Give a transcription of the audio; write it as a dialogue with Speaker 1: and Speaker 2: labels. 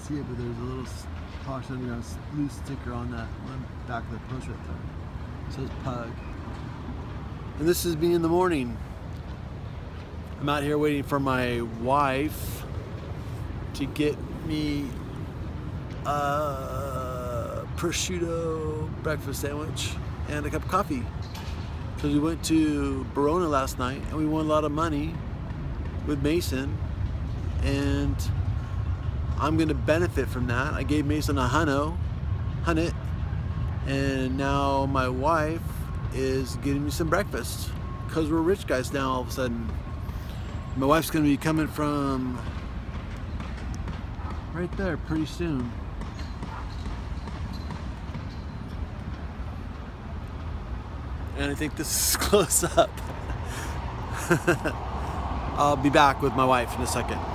Speaker 1: see it, but there's a little Posh Underground blue sticker on that one back of the post right there. It says Pug. And this is me in the morning. I'm out here waiting for my wife to get me a prosciutto breakfast sandwich and a cup of coffee. Because we went to Barona last night and we won a lot of money with Mason, and I'm going to benefit from that. I gave Mason a hunnet, and now my wife is getting me some breakfast because we're rich guys now all of a sudden. My wife's going to be coming from right there pretty soon. And I think this is close up. I'll be back with my wife in a second.